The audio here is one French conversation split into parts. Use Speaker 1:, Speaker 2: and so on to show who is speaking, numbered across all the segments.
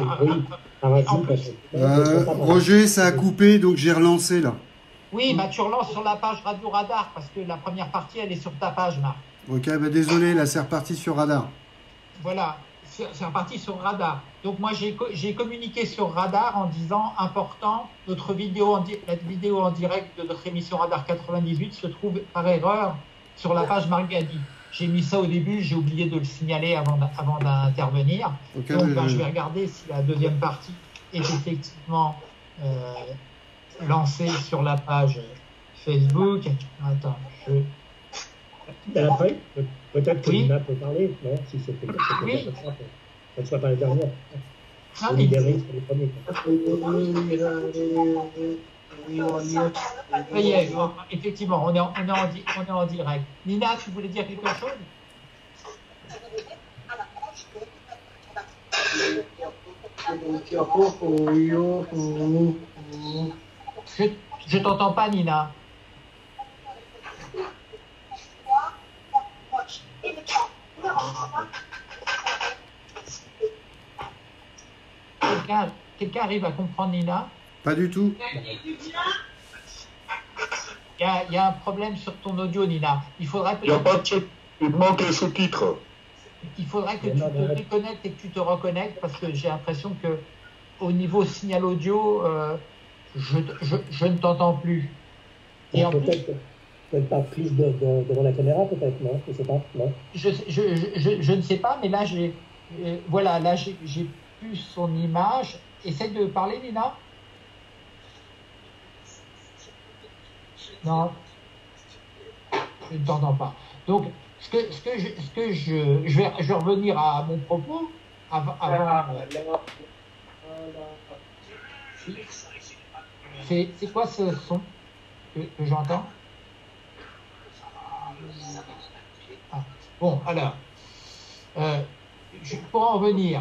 Speaker 1: Oui, parasite.
Speaker 2: Roger, ça a coupé, donc j'ai relancé là.
Speaker 3: Oui, bah, tu relances sur la page Radio Radar, parce que la première partie, elle est sur ta page, Marc.
Speaker 2: Ok, bah désolé, là c'est reparti sur Radar.
Speaker 3: Voilà, c'est reparti sur Radar. Donc moi, j'ai communiqué sur Radar en disant, important, notre vidéo la vidéo en direct de notre émission Radar 98 se trouve par erreur sur la page Marc Gadi. J'ai mis ça au début, j'ai oublié de le signaler avant d'intervenir.
Speaker 2: Okay,
Speaker 3: donc je vais regarder si la deuxième partie est effectivement lancée sur la page Facebook. Attends,
Speaker 1: Après, peut-être que Nina peut parler, non? Si c'était
Speaker 3: oui.
Speaker 1: Comme ça, ne soit pas la dernière.
Speaker 3: Non, mais...
Speaker 1: sur les premiers.
Speaker 3: Ça y est, effectivement, on est en direct. Nina, tu voulais dire quelque chose? Je t'entends pas, Nina. Quelqu'un arrive à comprendre Nina?
Speaker 2: Pas du tout.
Speaker 3: Il y a un problème sur ton audio, Nina. Il faudrait
Speaker 4: il manque les sous-titres.
Speaker 3: Il faudrait que tu te déconnectes et que tu te reconnectes, parce que j'ai l'impression que au niveau signal audio, je ne t'entends plus.
Speaker 1: Et en peut-être pas prise devant la caméra, peut-être, non? Je sais pas, non?
Speaker 3: Je ne sais pas, mais là, voilà, là, j'ai plus son image. Essaye de parler, Nina. Non, je ne t'entends pas. Donc, je vais revenir à mon propos avant. C'est quoi ce son que j'entends? Bon, alors, pour en revenir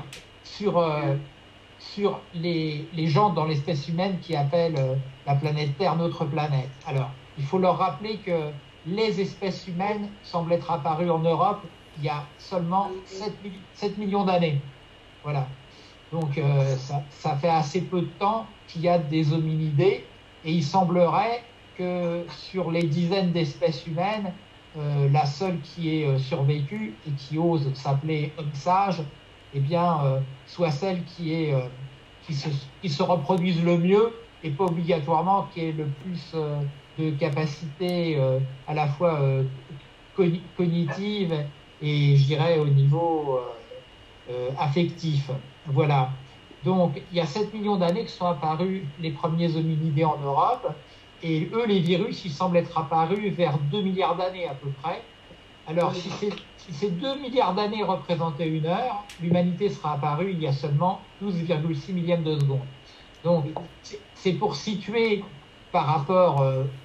Speaker 3: sur les gens dans l'espèce humaine qui appellent la planète Terre notre planète. Alors, il faut leur rappeler que les espèces humaines semblent être apparues en Europe il y a seulement 7 millions d'années. Voilà. Donc, ça fait assez peu de temps qu'il y a des hominidés, et il semblerait que sur les dizaines d'espèces humaines, la seule qui ait survécu et qui ose s'appeler homme sage, eh bien, soit celle qui se reproduise le mieux, et pas obligatoirement qui ait le plus de capacités à la fois cognitives et, je dirais, au niveau affectif. Voilà. Donc, il y a 7 millions d'années que sont apparus les premiers hominidés en Europe, et eux, les virus, ils semblent être apparus vers 2 milliards d'années à peu près. Alors, si ces 2 milliards d'années représentaient une heure, l'humanité sera apparue il y a seulement 12,6 millièmes de seconde. Donc, c'est pour situer par rapport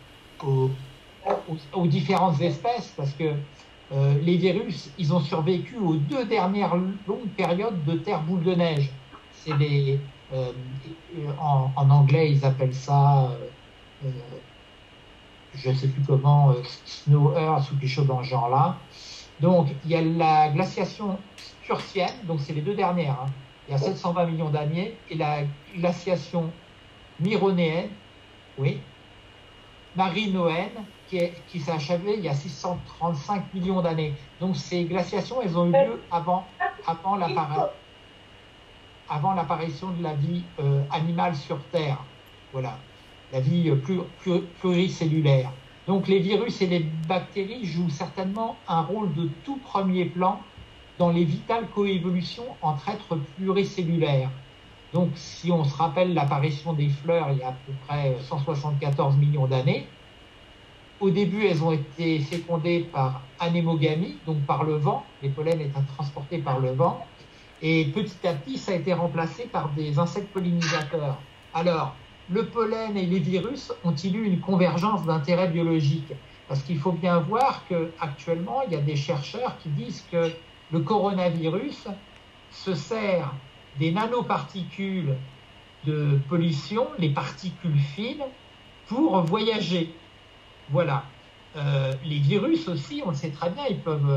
Speaker 3: aux différentes espèces, parce que les virus, ils ont survécu aux 2 dernières longues périodes de terre boule de neige. C'est en anglais, ils appellent ça, je ne sais plus comment, snow earth ou quelque chose dans ce genre-là. Donc, il y a la glaciation sturtienne, donc c'est les 2 dernières, hein, il y a 720 millions d'années, et la glaciation myronéenne, oui, marinoenne, qui s'est achevée il y a 635 millions d'années. Donc, ces glaciations, elles ont eu lieu avant l'apparition de la vie animale sur Terre. Voilà, la vie pluricellulaire. Donc les virus et les bactéries jouent certainement un rôle de tout premier plan dans les vitales coévolutions entre êtres pluricellulaires. Donc si on se rappelle l'apparition des fleurs il y a à peu près 174 millions d'années, au début elles ont été fécondées par anémogamie, donc par le vent, les pollens étant transportés par le vent, et petit à petit ça a été remplacé par des insectes pollinisateurs. Alors, le pollen et les virus ont-ils eu une convergence d'intérêts biologiques? Parce qu'il faut bien voir qu'actuellement, il y a des chercheurs qui disent que le coronavirus se sert des nanoparticules de pollution, les particules fines, pour voyager. Voilà. Les virus aussi, on le sait très bien, ils peuvent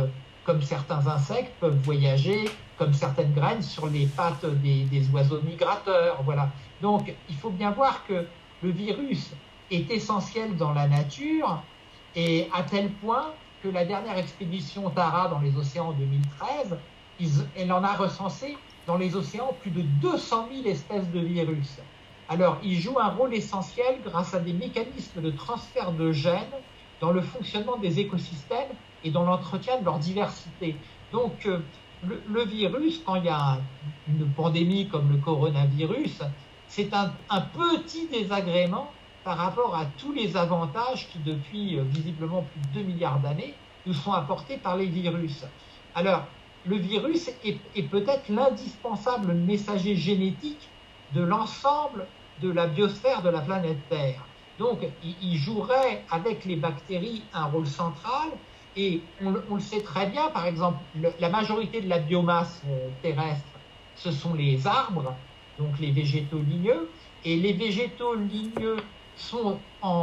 Speaker 3: comme certains insectes peuvent voyager, comme certaines graines sur les pattes des oiseaux migrateurs. Voilà. Donc, il faut bien voir que le virus est essentiel dans la nature, et à tel point que la dernière expédition Tara dans les océans en 2013, elle en a recensé dans les océans plus de 200 000 espèces de virus. Alors, ils jouent un rôle essentiel grâce à des mécanismes de transfert de gènes dans le fonctionnement des écosystèmes et dans l'entretien de leur diversité. Donc, le virus, quand il y a une pandémie comme le coronavirus, c'est un petit désagrément par rapport à tous les avantages qui, depuis visiblement plus de 2 milliards d'années, nous sont apportés par les virus. Alors, le virus est peut-être l'indispensable messager génétique de l'ensemble de la biosphère de la planète Terre. Donc, il jouerait avec les bactéries un rôle central, et on le sait très bien, par exemple, la majorité de la biomasse terrestre, ce sont les arbres, donc les végétaux ligneux, et les végétaux ligneux sont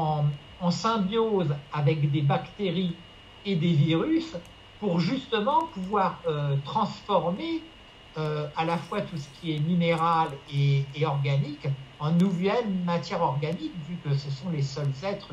Speaker 3: en symbiose avec des bactéries et des virus pour justement pouvoir transformer à la fois tout ce qui est minéral et organique en nouvelle matière organique, vu que ce sont les seuls êtres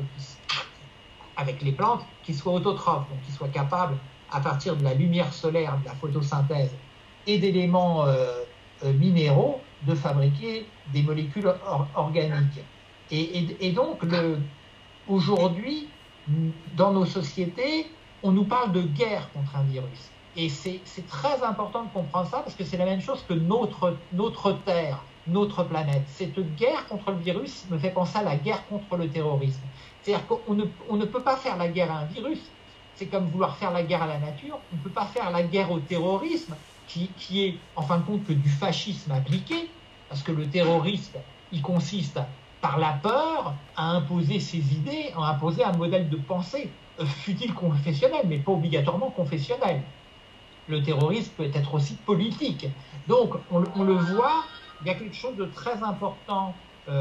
Speaker 3: avec les plantes qui soient autotrophes, donc qui soient capables, à partir de la lumière solaire, de la photosynthèse et d'éléments minéraux, de fabriquer des molécules organiques. Et donc, aujourd'hui, dans nos sociétés, on nous parle de guerre contre un virus. Et c'est très important de comprendre ça, parce que c'est la même chose que notre Terre, notre planète. Cette guerre contre le virus me fait penser à la guerre contre le terrorisme. C'est-à-dire qu'on ne peut pas faire la guerre à un virus. C'est comme vouloir faire la guerre à la nature. On ne peut pas faire la guerre au terrorisme, qui est en fin de compte que du fascisme appliqué, parce que le terrorisme, il consiste par la peur à imposer ses idées, à imposer un modèle de pensée, fût-il confessionnel, mais pas obligatoirement confessionnel. Le terrorisme peut être aussi politique. Donc, on le voit, il y a quelque chose de très important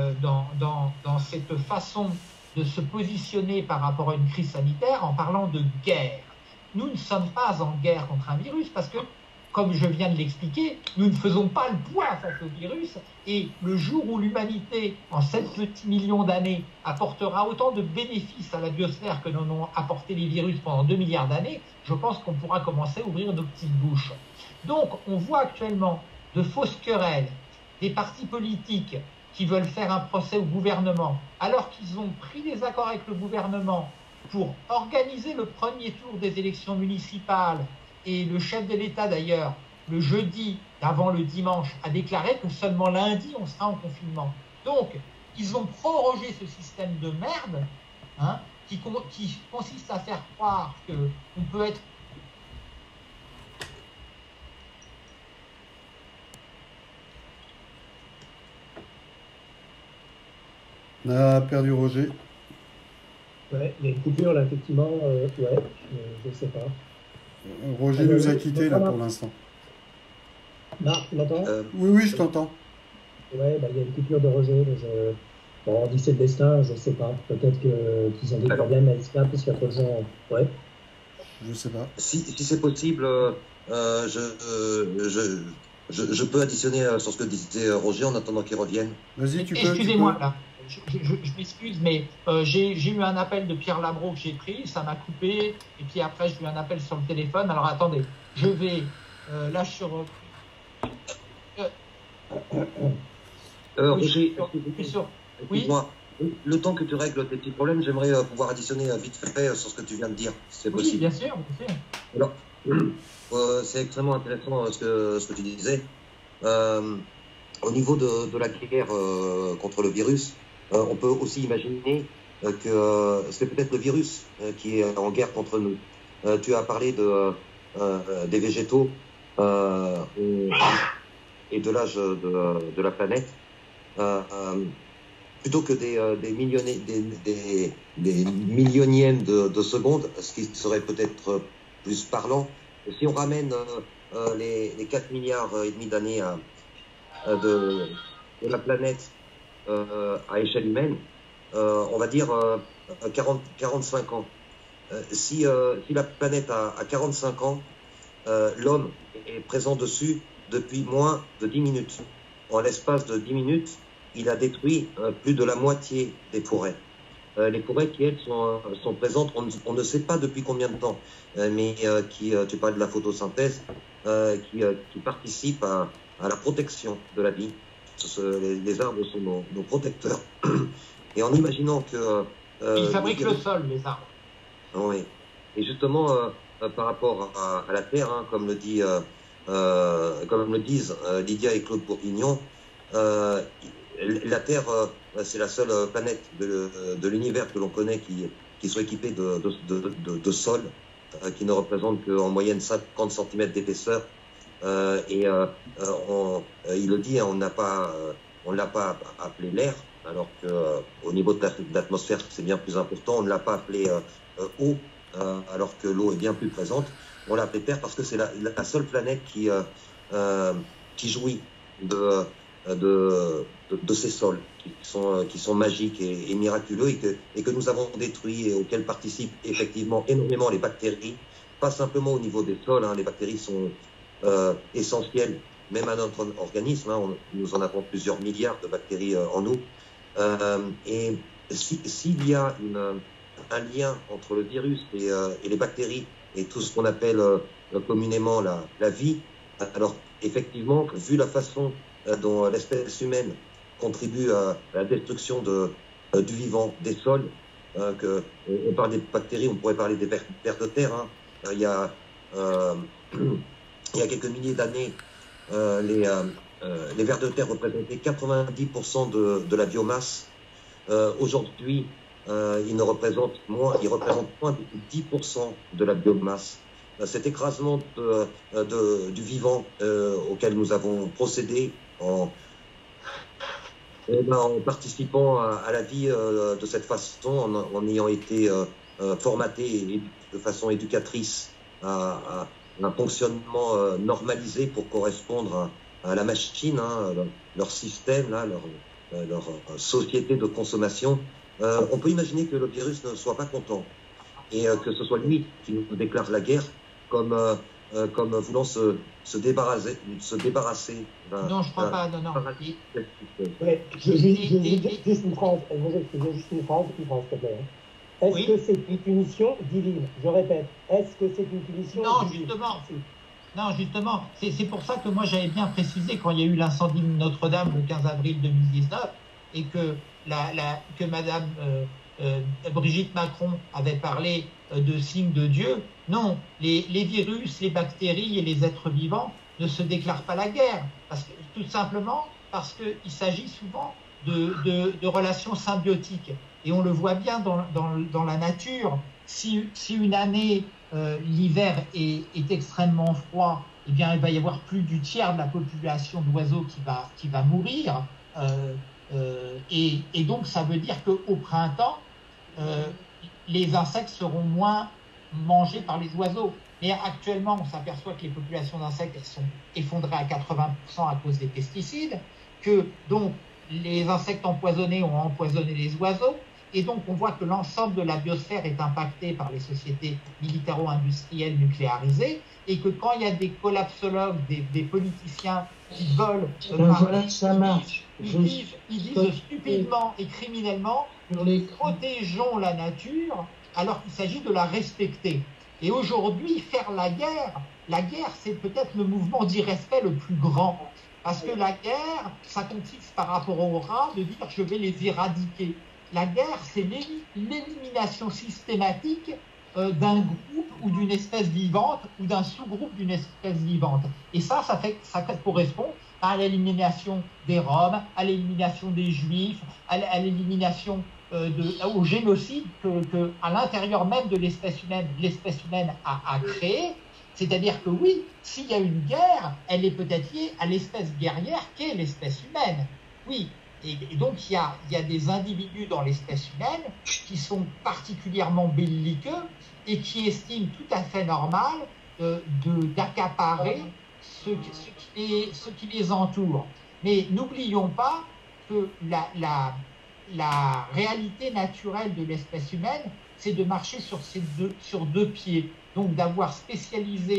Speaker 3: dans cette façon de se positionner par rapport à une crise sanitaire en parlant de guerre. Nous ne sommes pas en guerre contre un virus parce que, comme je viens de l'expliquer, nous ne faisons pas le poids face au virus, et le jour où l'humanité, en 7 petits millions d'années, apportera autant de bénéfices à la biosphère que n'en ont apporté les virus pendant 2 milliards d'années, je pense qu'on pourra commencer à ouvrir nos petites bouches. Donc, on voit actuellement de fausses querelles, des partis politiques qui veulent faire un procès au gouvernement, alors qu'ils ont pris des accords avec le gouvernement pour organiser le premier tour des élections municipales. Et le chef de l'État, d'ailleurs, le jeudi, avant le dimanche, a déclaré que seulement lundi, on sera en confinement. Donc, ils ont prorogé ce système de merde, hein, qui consiste à faire croire qu'on peut être...
Speaker 2: On a perdu Roger.
Speaker 1: Ouais, il y a une coupure là, effectivement. Ouais, je ne sais pas.
Speaker 2: Roger nous a quittés là pour l'instant.
Speaker 1: Marc, tu m'entends?
Speaker 2: Oui, je t'entends.
Speaker 1: Ouais, bah, il y a une coupure de Roger. Bon, on dit c'est le destin, je ne sais pas. Peut-être qu'ils ont des problèmes avec Skype, parce qu'il y a trop de gens. Ouais.
Speaker 2: Je sais pas.
Speaker 5: Si c'est possible, je peux additionner sur ce que disait Roger en attendant qu'il revienne.
Speaker 2: Vas-y, tu peux.
Speaker 3: Excusez-moi, là. Je m'excuse, mais j'ai eu un appel de Pierre Labro que j'ai pris, ça m'a coupé, et puis après j'ai eu un appel sur le téléphone. Alors attendez, je vais là sur...
Speaker 5: Roger,
Speaker 3: oui,
Speaker 5: le temps que tu règles tes petits problèmes, j'aimerais pouvoir additionner vite fait sur ce que tu viens de dire, si c'est possible.
Speaker 3: Oui, bien sûr.
Speaker 5: Alors, c'est extrêmement intéressant ce que tu disais. Au niveau de la guerre contre le virus, on peut aussi imaginer que c'est peut-être le virus qui est en guerre contre nous. Tu as parlé des végétaux et de l'âge de la planète. Plutôt que des millionièmes de secondes, ce qui serait peut-être plus parlant, si on ramène les 4 milliards et demi d'années de la planète à échelle humaine, on va dire 45 ans. Si la planète a 45 ans, l'homme est présent dessus depuis moins de 10 minutes. En l'espace de 10 minutes, il a détruit plus de la moitié des forêts. Les forêts qui, elles, sont présentes, on ne sait pas depuis combien de temps, mais tu parles de la photosynthèse, qui participent à la protection de la vie. Les arbres sont nos protecteurs. Et en imaginant que...
Speaker 3: ils fabriquent le sol, les arbres.
Speaker 5: Oui. Et justement, par rapport à la Terre, hein, comme le disent Lydia et Claude Bourguignon, la Terre, c'est la seule planète de l'univers que l'on connaît qui soit équipée de sol, qui ne représente qu'en moyenne 50 cm d'épaisseur. Il le dit, hein, on ne l'a pas appelé l'air, alors qu'au niveau de l'atmosphère, c'est bien plus important. On ne l'a pas appelé eau, alors que l'eau est bien plus présente. On l'a appelé Terre parce que c'est la seule planète qui jouit de ces sols qui sont magiques et miraculeux et que nous avons détruits et auxquels participent effectivement énormément les bactéries, pas simplement au niveau des sols, hein, les bactéries sont essentielles même à notre organisme, hein, nous en avons plusieurs milliards de bactéries en nous, et s'il y a un lien entre le virus et les bactéries et tout ce qu'on appelle communément la vie, alors effectivement, vu la façon dont l'espèce humaine contribue à la destruction du vivant, des sols, on parle des bactéries, on pourrait parler des vers de terre. Hein. Il y a quelques milliers d'années, les vers de terre représentaient 90% de la biomasse. Aujourd'hui, ils représentent moins de 10% de la biomasse. Cet écrasement du vivant auquel nous avons procédé en participant à la vie de cette façon, en ayant été formaté de façon éducatrice à un fonctionnement normalisé pour correspondre à la machine, hein, leur système, là, leur société de consommation. On peut imaginer que le virus ne soit pas content et que ce soit lui qui nous déclare la guerre comme voulant se débarrasser.
Speaker 3: Non, je crois pas. Non.
Speaker 1: Ouais, juste une phrase, s'il te plaît. Est-ce que c'est une punition divine? Je répète, est-ce que c'est une punition divine?
Speaker 3: Non, justement. C'est pour ça que moi j'avais bien précisé quand il y a eu l'incendie de Notre-Dame le 15 avril 2019 et que Madame Brigitte Macron avait parlé de signes de Dieu. Non, les virus, les bactéries et les êtres vivants ne se déclarent pas la guerre, tout simplement parce qu'il s'agit souvent de relations symbiotiques. Et on le voit bien dans la nature. Si une année, l'hiver est extrêmement froid, eh bien, il va y avoir plus du tiers de la population d'oiseaux qui va mourir. Et donc, ça veut dire qu'au printemps, les insectes seront moins mangés par les oiseaux. Mais actuellement, on s'aperçoit que les populations d'insectes elles sont effondrées à 80% à cause des pesticides, que donc les insectes empoisonnés ont empoisonné les oiseaux, et donc on voit que l'ensemble de la biosphère est impacté par les sociétés militaro-industrielles nucléarisées, et que quand il y a des collapsologues, des politiciens qui veulent
Speaker 6: ça marche.
Speaker 3: Ils disent stupidement et criminellement protégeons la nature alors qu'il s'agit de la respecter. Et aujourd'hui, faire la guerre, c'est peut-être le mouvement d'irrespect le plus grand. Parce que la guerre, ça consiste par rapport aux rats de dire je vais les éradiquer. La guerre, c'est l'élimination systématique d'un groupe ou d'une espèce vivante ou d'un sous-groupe d'une espèce vivante. Et ça correspond à l'élimination des Roms, à l'élimination des Juifs, à l'élimination au génocide que à l'intérieur même de l'espèce humaine a créé. C'est-à-dire que oui, s'il y a une guerre, elle est peut-être liée à l'espèce guerrière qu'est l'espèce humaine. Oui, et donc il y a des individus dans l'espèce humaine qui sont particulièrement belliqueux et qui estiment tout à fait normal d'accaparer ce qui les entoure. Mais n'oublions pas que la réalité naturelle de l'espèce humaine, c'est de marcher sur deux pieds. Donc d'avoir spécialisé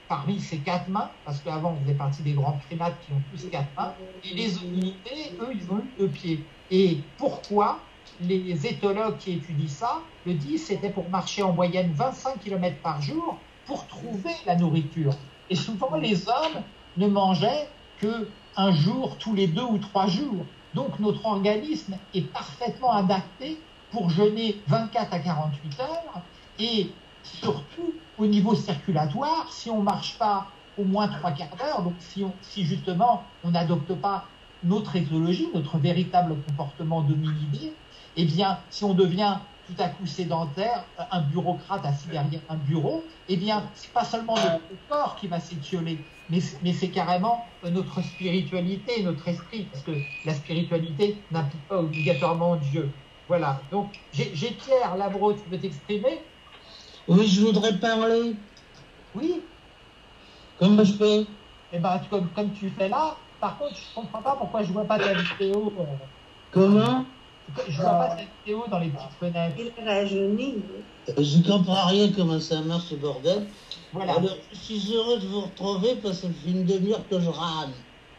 Speaker 3: parmi ces 4 mains, parce qu'avant on faisait partie des grands primates qui ont tous 4 mains, et les hominités, eux, ils ont eu 2 pieds. Et pourquoi les éthologues qui étudient ça le disent, c'était pour marcher en moyenne 25 km par jour pour trouver la nourriture. Et souvent, les hommes ne mangeaient qu'un jour tous les 2 ou 3 jours. Donc, notre organisme est parfaitement adapté pour jeûner 24 à 48 heures. Et surtout, au niveau circulatoire, si on ne marche pas au moins 3 quarts d'heure, donc si justement on n'adopte pas notre éthologie, notre véritable comportement d'hominidé, eh bien, si on devient tout à coup sédentaire, un bureaucrate assis derrière un bureau, eh bien, c'est pas seulement notre corps qui va s'étioler, mais c'est carrément notre spiritualité, notre esprit, parce que la spiritualité n'implique pas obligatoirement Dieu. Voilà. Donc, j'ai Pierre Labro, tu peux t'exprimer?
Speaker 6: Oui, je voudrais parler.
Speaker 3: Oui.
Speaker 6: Comment je fais?
Speaker 3: Eh bien, comme tu fais là, par contre, je ne comprends pas pourquoi je ne vois pas ta vidéo.
Speaker 6: Comment?
Speaker 3: Je ne vois pas ta vidéo dans les petites fenêtres.
Speaker 7: Il rajeunit.
Speaker 6: Je ne comprends rien comment ça marche ce bordel.
Speaker 3: Voilà.
Speaker 6: Alors, je suis heureux de vous retrouver parce que ça fait une demi-heure que je rame.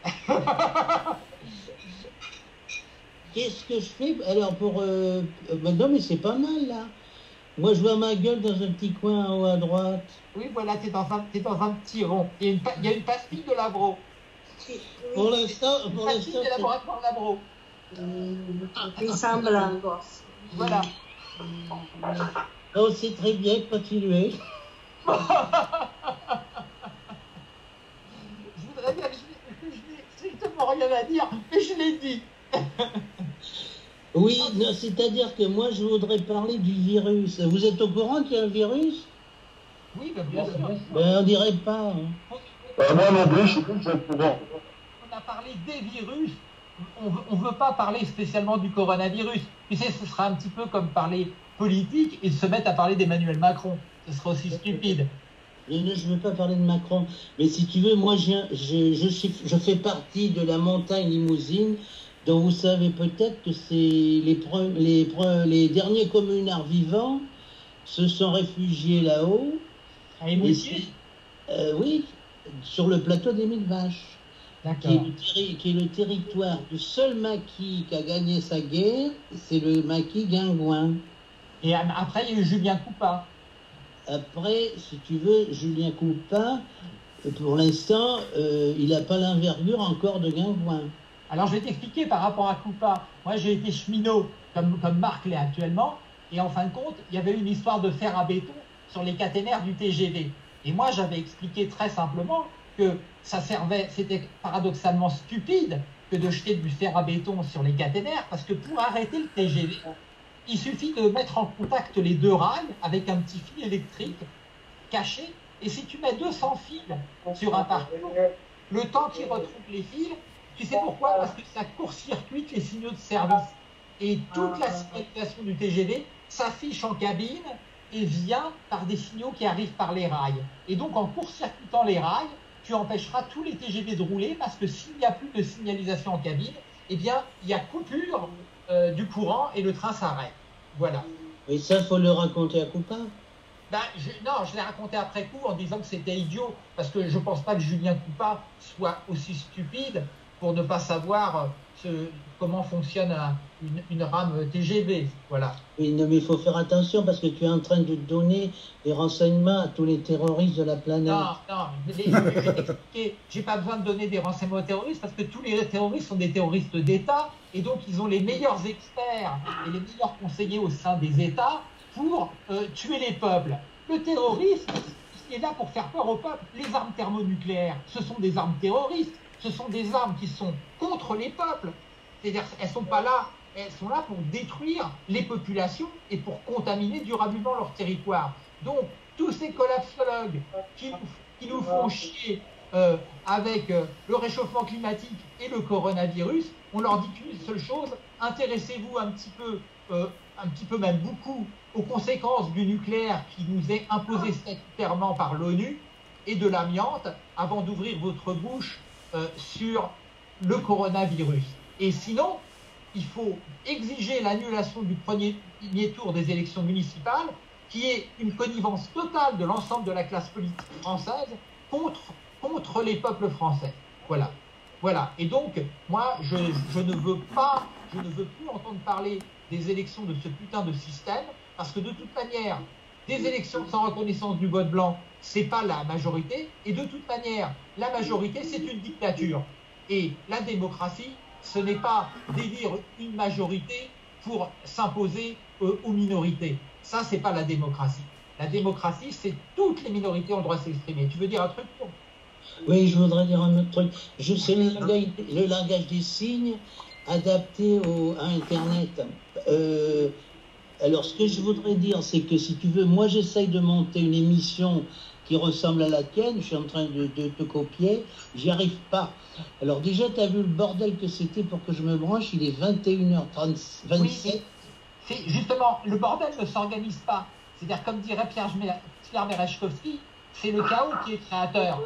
Speaker 6: Qu'est-ce que je fais? Alors, non, mais c'est pas mal, là. Moi, je vois ma gueule dans un petit coin en haut à droite.
Speaker 3: Oui, voilà, t'es dans un petit rond. Il y a une pastille de Labro.
Speaker 6: Pour l'instant,
Speaker 3: Pastille de laboratoire Labro.
Speaker 7: Il semble un gosse.
Speaker 3: Voilà.
Speaker 6: Oh, c'est très bien, continuez.
Speaker 3: Je voudrais bien que je n'ai strictement rien à dire, mais je l'ai dit.
Speaker 6: Oui, c'est-à-dire que moi, je voudrais parler du virus. Vous êtes au courant qu'il y a un virus?
Speaker 3: Oui, bien sûr.
Speaker 6: Ben, on dirait pas. Hein.
Speaker 4: Moi non plus, je suis plus au courant.
Speaker 3: On a parlé des virus. On ne veut pas parler spécialement du coronavirus. Tu sais, ce sera un petit peu comme parler politique et se mettre à parler d'Emmanuel Macron. Ce sera aussi stupide.
Speaker 6: Je ne veux pas parler de Macron. Mais si tu veux, moi, je fais partie de la montagne Limousine, dont vous savez peut-être que c'est les derniers communards vivants se sont réfugiés là-haut.
Speaker 3: À Émoutier ?
Speaker 6: Oui, sur le plateau des Mille Vaches.
Speaker 3: D'accord.
Speaker 6: Qui est le territoire du seul maquis qui a gagné sa guerre, c'est le maquis Guingouin.
Speaker 3: Et après, il y a eu Julien Coupat.
Speaker 6: Après, si tu veux, Julien Coupat, pour l'instant, il n'a pas l'envergure encore de Guingouin.
Speaker 3: Alors, je vais t'expliquer par rapport à Coupat. Moi, j'ai été cheminot, comme Marc l'est actuellement. Et en fin de compte, il y avait une histoire de fer à béton sur les caténaires du TGV. Et moi, j'avais expliqué très simplement que c'était paradoxalement stupide que de jeter du fer à béton sur les caténaires, parce que pour arrêter le TGV, il suffit de mettre en contact les 2 rails avec un petit fil électrique caché. Et si tu mets 200 fils sur un parcours, le temps qu'il retrouve les fils, tu sais pourquoi? Parce que ça court-circuite les signaux de service. Et toute la signalisation du TGV s'affiche en cabine et vient par des signaux qui arrivent par les rails. Et donc, en court-circuitant les rails, tu empêcheras tous les TGV de rouler parce que s'il n'y a plus de signalisation en cabine, eh bien, il y a coupure du courant et le train s'arrête. Voilà.
Speaker 6: Et ça, il faut le raconter à Coupat?
Speaker 3: Ben, non, je l'ai raconté après coup en disant que c'était idiot, parce que je ne pense pas que Julien Coupat soit aussi stupide pour ne pas savoir comment fonctionne une rame TGV. Voilà.
Speaker 6: Oui, non, mais il faut faire attention parce que tu es en train de donner des renseignements à tous les terroristes de la planète.
Speaker 3: Non, je vais t'expliquer. J'ai pas besoin de donner des renseignements aux terroristes parce que tous les terroristes sont des terroristes d'État et donc ils ont les meilleurs experts et les meilleurs conseillers au sein des États pour tuer les peuples. Le terroriste, il est là pour faire peur au peuple. Les armes thermonucléaires, ce sont des armes terroristes. Ce sont des armes qui sont contre les peuples. C'est-à-dire, elles sont pas là, elles sont là pour détruire les populations et pour contaminer durablement leur territoire. Donc, tous ces collapsologues qui nous font chier avec le réchauffement climatique et le coronavirus, on leur dit qu'une seule chose, intéressez-vous un petit peu même beaucoup aux conséquences du nucléaire qui nous est imposé statutairement par l'ONU et de l'amiante avant d'ouvrir votre bouche sur le coronavirus. Et sinon, il faut exiger l'annulation du premier tour des élections municipales, qui est une connivence totale de l'ensemble de la classe politique française contre les peuples français. Voilà. Voilà. Et donc, moi, je ne veux plus entendre parler des élections de ce putain de système, parce que de toute manière, des élections sans reconnaissance du vote blanc, c'est pas la majorité, et de toute manière, la majorité, c'est une dictature. Et la démocratie, ce n'est pas d'élire une majorité pour s'imposer aux minorités. Ça, c'est pas la démocratie. La démocratie, c'est toutes les minorités ont le droit de s'exprimer. Tu veux dire un truc?
Speaker 6: Oui, je voudrais dire un autre truc. C'est le langage des signes adapté à Internet. Alors, ce que je voudrais dire, c'est que si tu veux, moi, j'essaye de monter une émission qui ressemble à la tienne. Je suis en train de te copier. J'y arrive pas. Alors, déjà, tu as vu le bordel que c'était pour que je me branche. Il est 21h27.
Speaker 3: Oui, justement, le bordel ne s'organise pas. C'est-à-dire, comme dirait Pierre Merechkovski, c'est le chaos qui est créateur.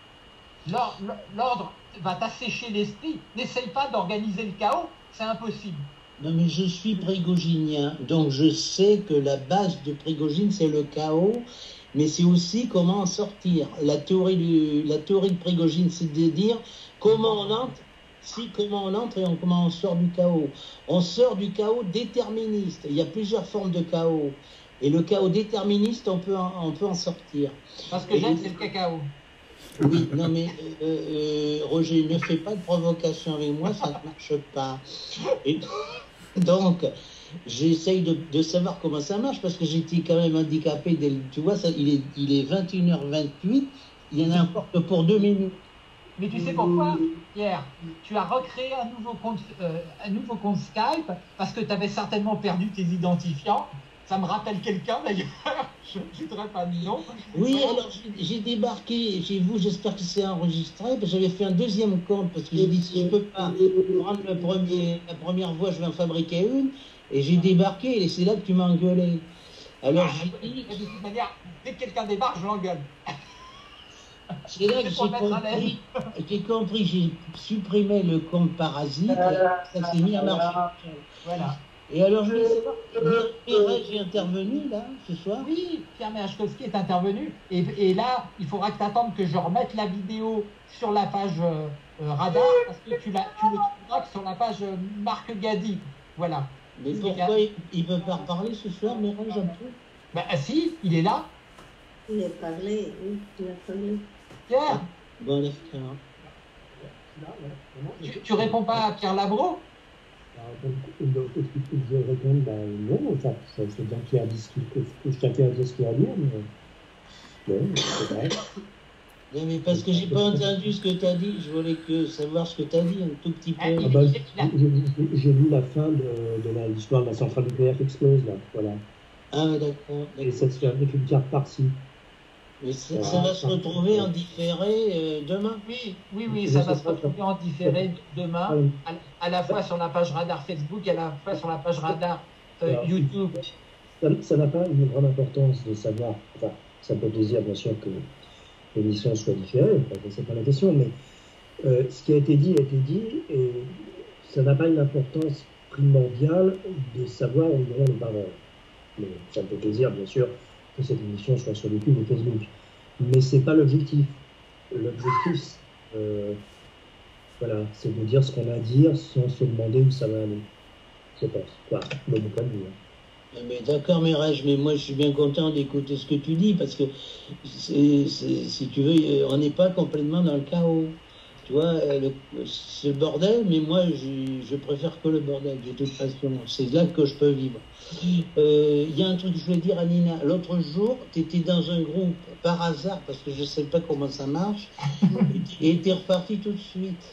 Speaker 3: L'ordre va t'assécher l'esprit. N'essaye pas d'organiser le chaos, c'est impossible.
Speaker 6: Non, mais je suis prigogинien, donc je sais que la base de Prigogine, c'est le chaos, mais c'est aussi comment en sortir. La théorie de Prigogine, c'est de dire comment on entre, et comment on sort du chaos. On sort du chaos déterministe. Il y a plusieurs formes de chaos. Et le chaos déterministe, on peut en sortir.
Speaker 3: Parce que j'aime, c'est le cacao.
Speaker 6: Oui, non mais Roger, ne fais pas de provocation avec moi, ça ne marche pas. Et donc, j'essaye de savoir comment ça marche, parce que j'étais quand même handicapé. Tu vois, il est 21h28, il y en a encore que pour 2 minutes.
Speaker 3: Mais tu sais pourquoi, Pierre? Tu as recréé un nouveau compte Skype, parce que tu avais certainement perdu tes identifiants. Ça me rappelle quelqu'un d'ailleurs, je ne dirais pas de nom.
Speaker 6: Oui, alors j'ai débarqué chez vous, j'espère que c'est enregistré, parce que j'avais fait un deuxième compte, parce que j'ai dit si je ne peux pas prendre la première voix, je vais en fabriquer une, et j'ai débarqué, et c'est là que tu m'as engueulé. Alors j'ai dit...
Speaker 3: De toute manière, dès que quelqu'un débarque, je l'engueule.
Speaker 6: C'est là que j'ai compris, j'ai supprimé le compte parasite, et ça s'est mis à marcher.
Speaker 3: Voilà.
Speaker 6: Et alors, je voulais savoir, Pierre est intervenu, là, ce soir?
Speaker 3: Oui, Pierre Merechkovski est intervenu. Et là, il faudra que tu attendes que je remette la vidéo sur la page Radar, parce que tu le trouveras sur la page Marc Gadi. Voilà.
Speaker 6: Mais pourquoi il ne peut pas reparler ce soir, mais range un peu?
Speaker 3: Ben, si, il est là.
Speaker 7: Il a parlé, oui, il a parlé.
Speaker 3: Pierre,
Speaker 6: bon, laisse-moi.
Speaker 3: tu réponds pas à Pierre Labro?
Speaker 1: Je réponds, non, c'est bien qu'il y a chacun a dit ce qu'il a à dire, mais non, c'est vrai.
Speaker 6: Non, mais parce que j'ai pas entendu ce que tu as dit, je voulais savoir ce que tu as dit un tout petit peu.
Speaker 1: J'ai lu la fin de l'histoire de la centrale nucléaire qui explose, là, voilà.
Speaker 6: Ah, d'accord.
Speaker 1: Et ça se fait avec une carte par-ci.
Speaker 6: Mais ça va se retrouver en différé demain?
Speaker 3: Oui, ça va se retrouver en différé demain, à la fois sur la page Radar Facebook et à la fois sur la page Radar YouTube.
Speaker 1: Ça n'a pas une grande importance de savoir, enfin, ça peut plaisir bien sûr que l'émission soit différée, c'est pas la question, mais ce qui a été dit, et ça n'a pas une importance primordiale de savoir où nous allons parler. Mais ça me fait plaisir, bien sûr, que cette émission soit sur YouTube ou Facebook. Mais c'est pas l'objectif. L'objectif, voilà, c'est de dire ce qu'on a à dire sans se demander où ça va aller. Je pense. Voilà, de mon point de vue.
Speaker 6: Mais d'accord, Merech, mais moi je suis bien content d'écouter ce que tu dis, parce que si tu veux, on n'est pas complètement dans le chaos. Tu vois, c'est le bordel, mais moi je préfère que le bordel, de toute façon. C'est là que je peux vivre. Il y a un truc que je voulais dire à Nina. L'autre jour, tu étais dans un groupe par hasard, parce que je ne sais pas comment ça marche, et tu es reparti tout de suite.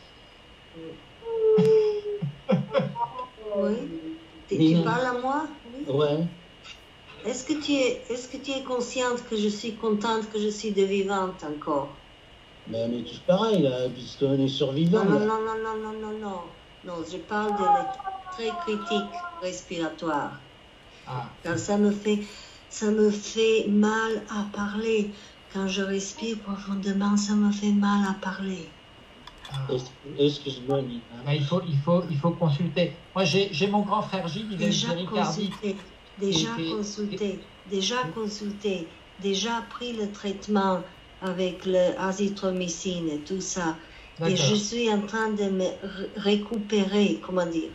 Speaker 7: Oui. Tu parles à moi? Oui.
Speaker 6: Ouais.
Speaker 7: Est-ce que tu es consciente que je suis contente que je suis de vivante encore?
Speaker 6: Mais on est tous pareils, là, puisqu'on est survivants.
Speaker 7: Non, je parle de la très critique respiratoire. Quand ça me fait mal à parler. Quand je respire profondément, ça me fait mal à parler.
Speaker 6: Excuse-moi, Nina.
Speaker 3: Il faut consulter. Moi, j'ai mon grand frère Gilles, il est
Speaker 7: déjà consulté, déjà pris le traitement avec l'azithromycine et tout ça. Et je suis en train de me récupérer, comment dire,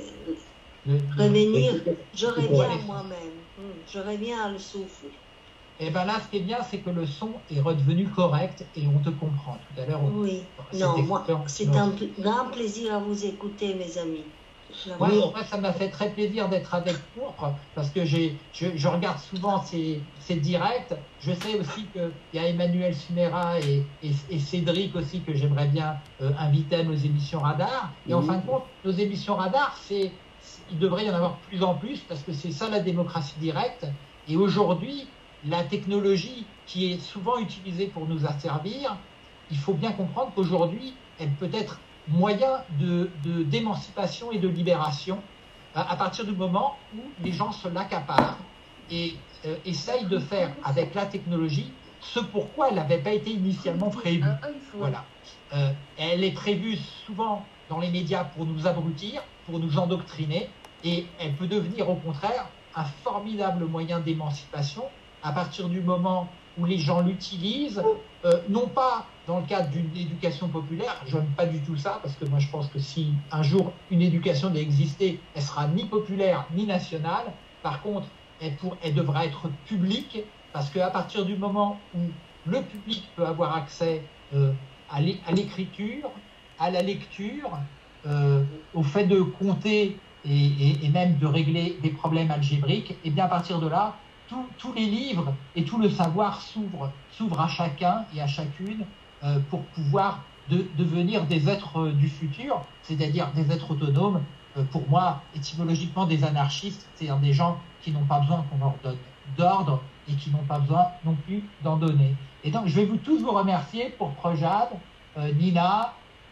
Speaker 7: revenir. Je reviens à moi-même. Je reviens à le souffle.
Speaker 3: Et bien là, ce qui est bien, c'est que le son est redevenu correct et on te comprend. Tout à l'heure,
Speaker 7: oui. Non, moi, c'est un grand plaisir à vous écouter, mes amis.
Speaker 3: Oui, moi, ça m'a fait très plaisir d'être avec Pourpre parce que je regarde souvent ces directs. Je sais aussi qu'il y a Emmanuel Sumera et Cédric aussi que j'aimerais bien inviter à nos émissions Radar. Et en fin de compte, nos émissions Radar, il devrait y en avoir de plus en plus parce que c'est ça la démocratie directe. Et aujourd'hui, la technologie qui est souvent utilisée pour nous asservir, il faut bien comprendre qu'aujourd'hui, elle peut être moyen d'émancipation et de libération à partir du moment où les gens se l'accaparent et essayent de faire avec la technologie ce pourquoi elle n'avait pas été initialement prévue. Voilà. Elle est prévue souvent dans les médias pour nous abrutir, pour nous endoctriner, et elle peut devenir au contraire un formidable moyen d'émancipation à partir du moment où les gens l'utilisent, non pas dans le cadre d'une éducation populaire, je n'aime pas du tout ça, parce que moi je pense que si un jour une éducation doit exister, elle sera ni populaire ni nationale. Par contre, elle devra être publique, parce qu'à partir du moment où le public peut avoir accès à l'écriture, à la lecture, au fait de compter et même de régler des problèmes algébriques, et bien à partir de là, tous les livres et tout le savoir s'ouvrent à chacun et à chacune pour pouvoir devenir des êtres du futur, c'est-à-dire des êtres autonomes. Pour moi, étymologiquement, des anarchistes, c'est-à-dire des gens qui n'ont pas besoin qu'on leur donne d'ordre et qui n'ont pas besoin non plus d'en donner. Et donc, je vais tous vous remercier pour Projade, Nina,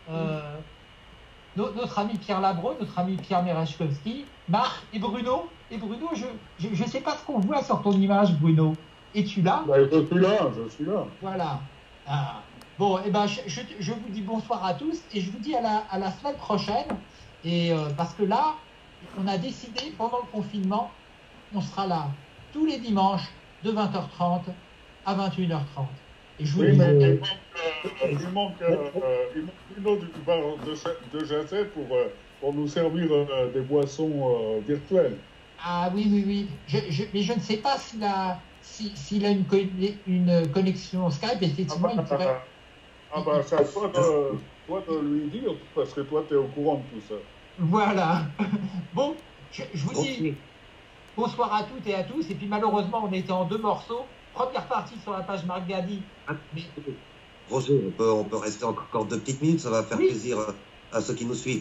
Speaker 3: notre ami Pierre Labreux, notre ami Pierre Merechkowski, Marc et Bruno. Et Bruno, je ne sais pas ce qu'on voit sur ton image, Bruno. Es-tu là?
Speaker 4: Je suis là.
Speaker 3: Voilà. Bon, eh ben, je vous dis bonsoir à tous et je vous dis à la semaine prochaine. Et parce que là, on a décidé, pendant le confinement, on sera là tous les dimanches de 20h30 à 21h30. Et je vous dis...
Speaker 4: il manque une autre de Jacet pour nous servir des boissons virtuelles.
Speaker 3: Ah oui. Mais je ne sais pas s'il a une connexion Skype, effectivement, il pourrait...
Speaker 4: c'est à toi de lui dire, parce que toi, tu es au courant de tout ça.
Speaker 3: Voilà. Bon, je vous dis bonsoir à toutes et à tous. Et puis malheureusement, on était en 2 morceaux. Première partie sur la page Marc Gadi.
Speaker 5: Roger, on peut rester encore 2 petites minutes, ça va faire plaisir à ceux qui nous suivent.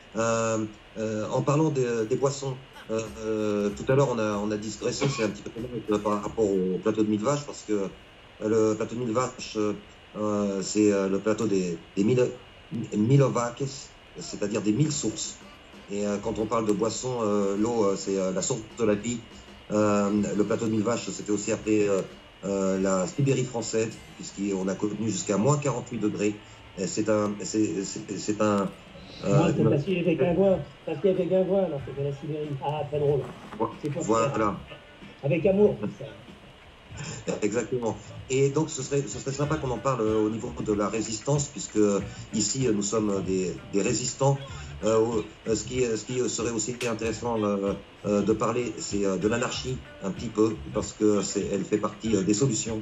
Speaker 5: En parlant des boissons, tout à l'heure on a digressé, c'est un petit peu par rapport au plateau de Mille Vaches, parce que le plateau de Mille Vaches, c'est le plateau des mille vaques, c'est-à-dire des 1000 sources. Et quand on parle de boissons, l'eau, c'est la source de la vie. Le plateau de Mille Vaches, c'était aussi appelé la Sibérie française, puisqu'on a connu jusqu'à moins 48 degrés. C'est un... c'est
Speaker 1: parce qu'il était Guingois, alors c'est de la Sibérie. Ah, très drôle.
Speaker 5: Voilà.
Speaker 1: Avec amour, ça.
Speaker 5: Exactement. Et donc ce serait sympa qu'on en parle au niveau de la résistance, puisque ici nous sommes des résistants. Ce qui serait aussi intéressant de parler, c'est de l'anarchie un petit peu, parce que elle fait partie des solutions.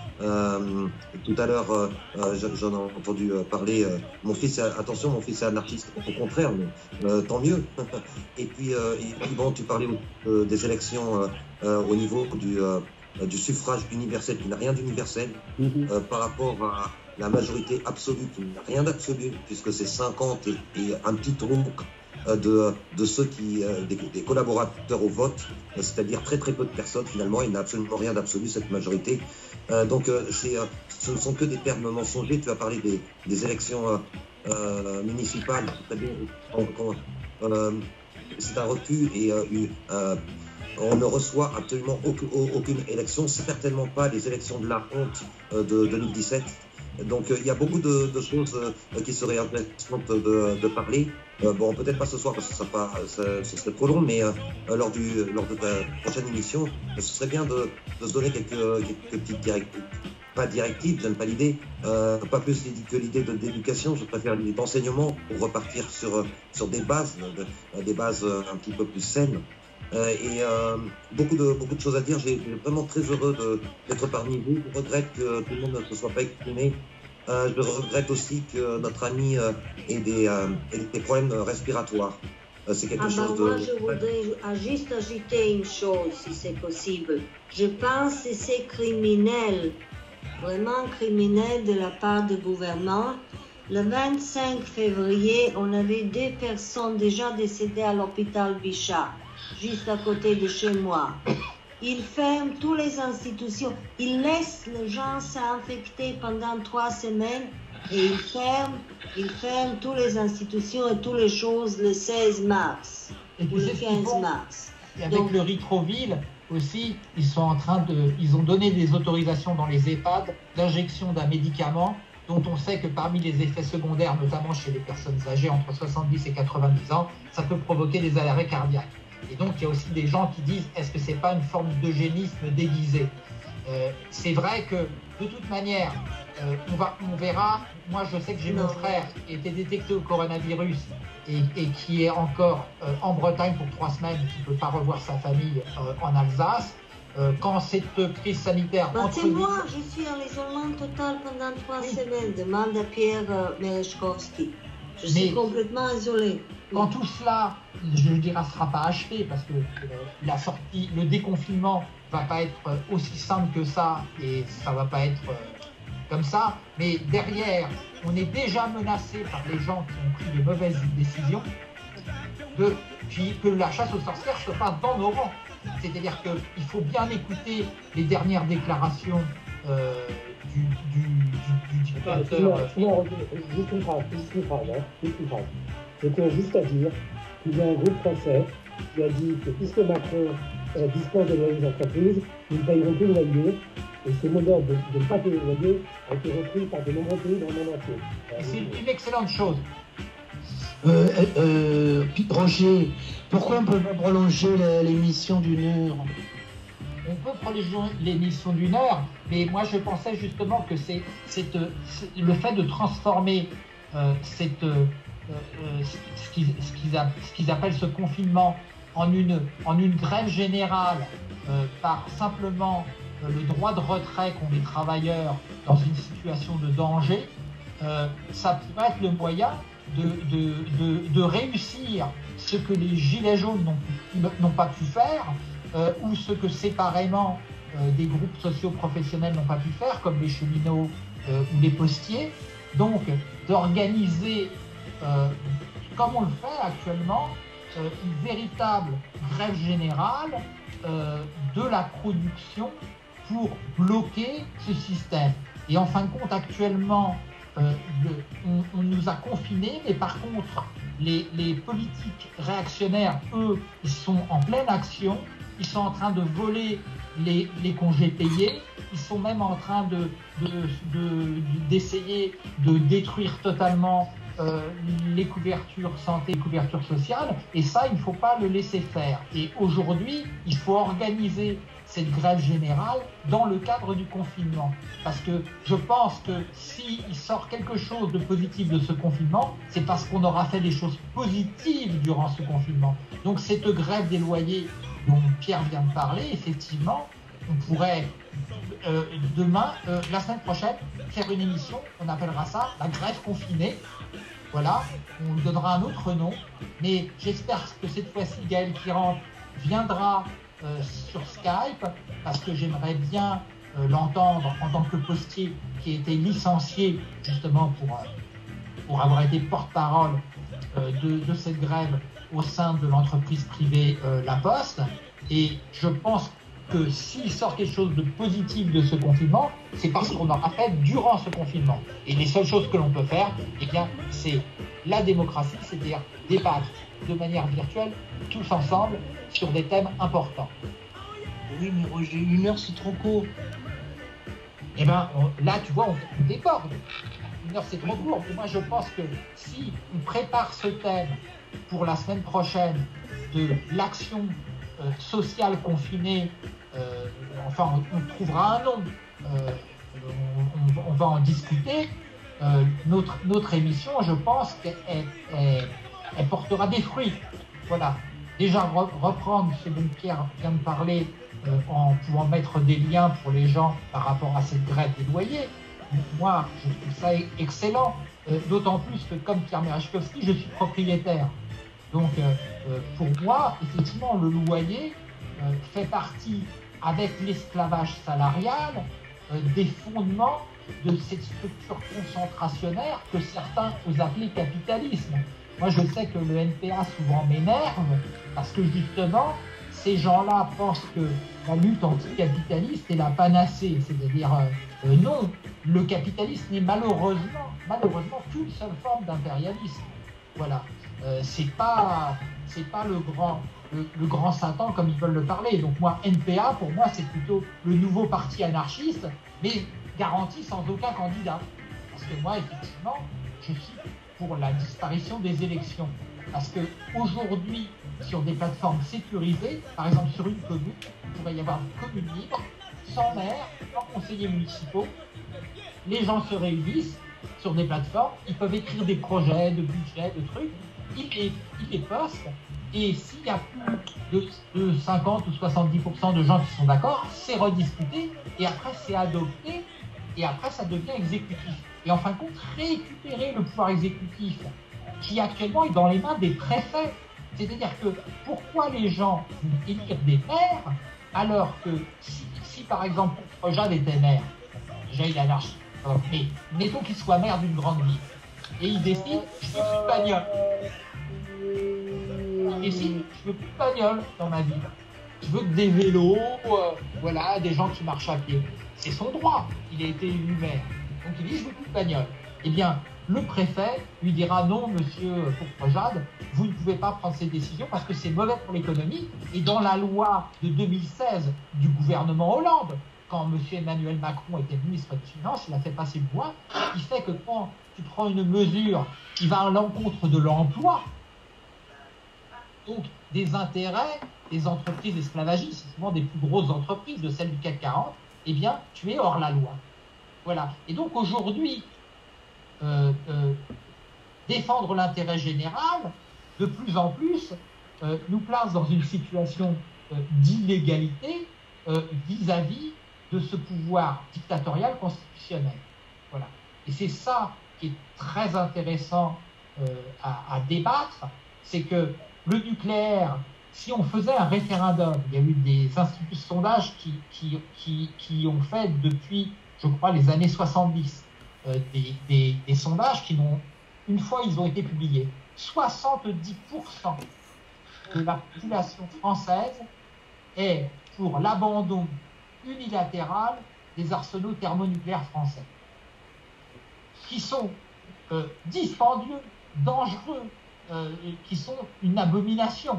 Speaker 5: Tout à l'heure, j'en ai entendu parler. Mon fils est anarchiste. Au contraire, mais tant mieux. Et puis bon, tu parlais des élections au niveau du suffrage universel, qui n'a rien d'universel, par rapport à la majorité absolue, qui n'a rien d'absolu, puisque c'est 50 et un petit trou de ceux des collaborateurs au vote, c'est-à-dire très très peu de personnes finalement. Il n'a absolument rien d'absolu, cette majorité. Donc ce ne sont que des termes mensongers. Tu as parlé des élections municipales, très bien. C'est un recul et on ne reçoit absolument aucune élection, certainement pas les élections de la honte de 2017. Donc il y a beaucoup de choses qui seraient intéressantes de parler. Bon, peut-être pas ce soir parce que ce serait trop long, mais lors de la prochaine émission, ce serait bien de se donner quelques petites directives. pas directive, j'aime pas l'idée, pas plus que l'idée d'éducation, je préfère l'idée d'enseignement pour repartir sur des bases un petit peu plus saines. Beaucoup de choses à dire. J'ai vraiment très heureux d'être parmi vous. Je regrette que tout le monde ne se soit pas exprimé. Je regrette aussi que notre ami ait des problèmes respiratoires. C'est quelque chose de...
Speaker 7: Moi, je voudrais juste ajouter une chose, si c'est possible. Je pense que c'est criminel, vraiment criminel de la part du gouvernement. Le 25 février, on avait 2 personnes déjà décédées à l'hôpital Bichat, juste à côté de chez moi. Ils ferment toutes les institutions. Ils laissent les gens s'infecter pendant 3 semaines et ils ferment toutes les institutions et toutes les choses le 16 mars ou le 15 mars.
Speaker 3: Et avec le Ritrovil aussi, ils ont donné des autorisations dans les EHPAD d'injection d'un médicament dont on sait que parmi les effets secondaires, notamment chez les personnes âgées entre 70 et 90 ans, ça peut provoquer des arrêts cardiaques. Et donc, il y a aussi des gens qui disent, est-ce que c'est pas une forme d'eugénisme déguisé ? C'est vrai que, de toute manière, on verra. Moi, je sais que j'ai mon frère qui a été détecté au coronavirus et qui est encore en Bretagne pour 3 semaines, qui ne peut pas revoir sa famille en Alsace. Quand cette crise sanitaire...
Speaker 7: C'est moi, je suis en isolement total pendant 3 semaines, demande à Pierre Merechkowski. Je suis complètement isolé.
Speaker 3: Quand tout cela, je dirais, ne sera pas achevé, parce que le déconfinement ne va pas être aussi simple que ça, et ça ne va pas être comme ça, mais derrière, on est déjà menacé par les gens qui ont pris de mauvaises décisions, que la chasse aux sorcières se fasse dans nos rangs. C'est-à-dire qu'il faut bien écouter les dernières déclarations du dictateur.
Speaker 1: Juste une phrase. Je tiens juste à dire qu'il y a un groupe français qui a dit que puisque Macron dispense de loyers d'entreprise, ils ne payeront plus de loyer. Et ce modèle de ne pas payer de loyer a été repris par de nombreux pays dans le monde entier.
Speaker 3: Et c'est une excellente chose.
Speaker 6: Roger, pourquoi on ne peut pas prolonger l'émission d'1 heure ?
Speaker 3: On peut prolonger l'émission d'1 heure, mais moi je pensais justement que c'est le fait de transformer ce qu'ils appellent ce confinement en une grève générale par simplement le droit de retrait qu'ont les travailleurs dans une situation de danger, ça pourrait être le moyen de réussir ce que les gilets jaunes n'ont pas pu faire, ou ce que séparément des groupes socio-professionnels n'ont pas pu faire, comme les cheminots ou les postiers. Donc d'organiser, comme on le fait actuellement, une véritable grève générale de la production pour bloquer ce système. Et en fin de compte, actuellement, on nous a confinés, mais par contre, les politiques réactionnaires, eux, ils sont en pleine action, ils sont en train de voler les congés payés, ils sont même en train d'essayer de détruire totalement les couvertures santé, les couvertures sociales, et ça, il ne faut pas le laisser faire. Et aujourd'hui, il faut organiser cette grève générale dans le cadre du confinement. Parce que je pense que s'il sort quelque chose de positif de ce confinement, c'est parce qu'on aura fait des choses positives durant ce confinement. Donc cette grève des loyers dont Pierre vient de parler, effectivement, on pourrait demain, la semaine prochaine, faire une émission, on appellera ça la grève confinée. Voilà, on lui donnera un autre nom, mais j'espère que cette fois-ci Gaël Kirant viendra sur Skype, parce que j'aimerais bien l'entendre en tant que postier qui a été licencié justement pour avoir été porte-parole de cette grève au sein de l'entreprise privée La Poste. Et je pense que s'il sort quelque chose de positif de ce confinement, c'est parce qu'on aura fait durant ce confinement. Et les seules choses que l'on peut faire, eh bien, c'est la démocratie, c'est-à-dire débattre de manière virtuelle, tous ensemble, sur des thèmes importants.
Speaker 6: Oui, mais Roger, 1 heure, c'est trop court.
Speaker 3: Eh bien, là, tu vois, on déborde. 1 heure, c'est trop court. Et moi, je pense que si on prépare ce thème pour la semaine prochaine de l'action sociale confinée, enfin, on trouvera un nom. on va en discuter. Notre émission, je pense qu'elle portera des fruits. Voilà. Déjà, reprendre ce dont Pierre vient de parler en pouvant mettre des liens pour les gens par rapport à cette grève des loyers. Moi, je trouve ça excellent. D'autant plus que, comme Pierre Merechkowski, je suis propriétaire. Donc, pour moi, effectivement, le loyer fait partie, avec l'esclavage salarial, des fondements de cette structure concentrationnaire que certains osent appeler capitalisme. Moi, je sais que le NPA souvent m'énerve parce que justement, ces gens-là pensent que la lutte anticapitaliste est la panacée. C'est-à-dire, non, le capitalisme n'est malheureusement qu'une seule forme d'impérialisme. Voilà. C'est pas le grand Satan comme ils veulent le parler. Donc moi, NPA, pour moi, c'est plutôt le nouveau parti anarchiste, mais garanti sans aucun candidat. Parce que moi, effectivement, je suis pour la disparition des élections. Parce qu'aujourd'hui, sur des plateformes sécurisées, par exemple sur une commune, il pourrait y avoir une commune libre, sans maire, sans conseillers municipaux. Les gens se réunissent sur des plateformes, ils peuvent écrire des projets, de budgets, de trucs, ils les postent, et s'il y a plus de 50 ou 70% de gens qui sont d'accord, c'est rediscuté, et après c'est adopté, et après ça devient exécutif. Et en fin de compte, récupérer le pouvoir exécutif, qui actuellement est dans les mains des préfets. C'est-à-dire que pourquoi les gens vont élire des maires, alors que si par exemple Jade était maire, déjà il est anarchiste, mais mettons qu'il soit maire d'une grande ville, et il décide, je veux plus de bagnole. Il décide, je veux plus de bagnole dans ma ville. Je veux que des vélos, voilà, des gens qui marchent à pied. C'est son droit, il a été élu maire. Donc il dit, je veux plus de bagnole. Eh bien, le préfet lui dira non, monsieur Pourprejade, vous ne pouvez pas prendre ces décisions parce que c'est mauvais pour l'économie. Et dans la loi de 2016 du gouvernement Hollande, quand monsieur Emmanuel Macron était ministre des Finances, il a fait passer une loi qui fait que quand tu prends une mesure qui va à l'encontre de l'emploi, donc des intérêts des entreprises esclavagistes, souvent des plus grosses entreprises de celles du CAC 40, eh bien, tu es hors la loi. Voilà. Et donc aujourd'hui, défendre l'intérêt général, de plus en plus, nous place dans une situation d'illégalité vis-à-vis de ce pouvoir dictatorial constitutionnel. Voilà. Et c'est ça qui est très intéressant à débattre, c'est que le nucléaire, si on faisait un référendum, il y a eu des instituts de sondage qui ont fait depuis, je crois, les années 70, des sondages qui n'ont, une fois ils ont été publiés, 70% de la population française est pour l'abandon unilatéral des arsenaux thermonucléaires français, qui sont dispendieux, dangereux, qui sont une abomination.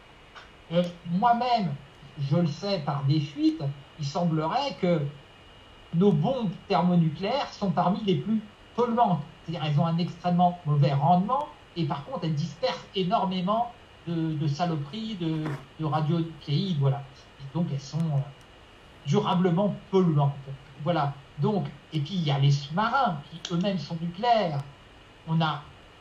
Speaker 3: Moi-même, je le sais par des fuites, il semblerait que nos bombes thermonucléaires sont parmi les plus polluantes. C'est-à-dire elles ont un extrêmement mauvais rendement et par contre elles dispersent énormément de saloperies, de radionucléides, voilà. Et donc elles sont durablement polluantes. Voilà. Donc, et puis il y a les sous-marins qui eux-mêmes sont nucléaires. On a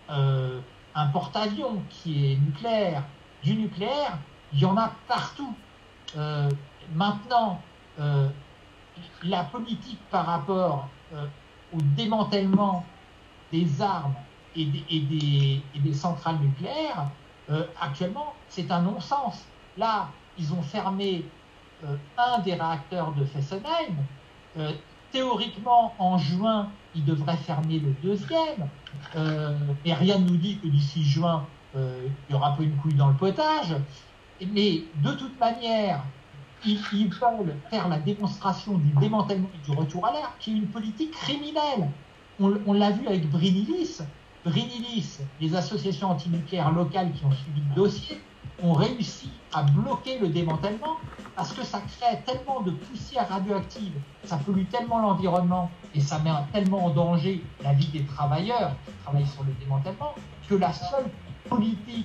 Speaker 3: un porte-avions qui est nucléaire. Du nucléaire, il y en a partout. Maintenant, la politique par rapport au démantèlement des armes et des centrales nucléaires, actuellement, c'est un non-sens. Là, ils ont fermé un des réacteurs de Fessenheim. Théoriquement, en juin, ils devraient fermer le deuxième. Et rien ne nous dit que d'ici juin, il y aura pas une couille dans le potage. Mais de toute manière, ils veulent faire la démonstration du démantèlement et du retour à l'air, qui est une politique criminelle. On l'a vu avec Brinilis. Brinilis, les associations antinucléaires locales qui ont suivi le dossier, ont réussi à bloquer le démantèlement parce que ça crée tellement de poussière radioactive, ça pollue tellement l'environnement et ça met tellement en danger la vie des travailleurs qui travaillent sur le démantèlement que la seule politique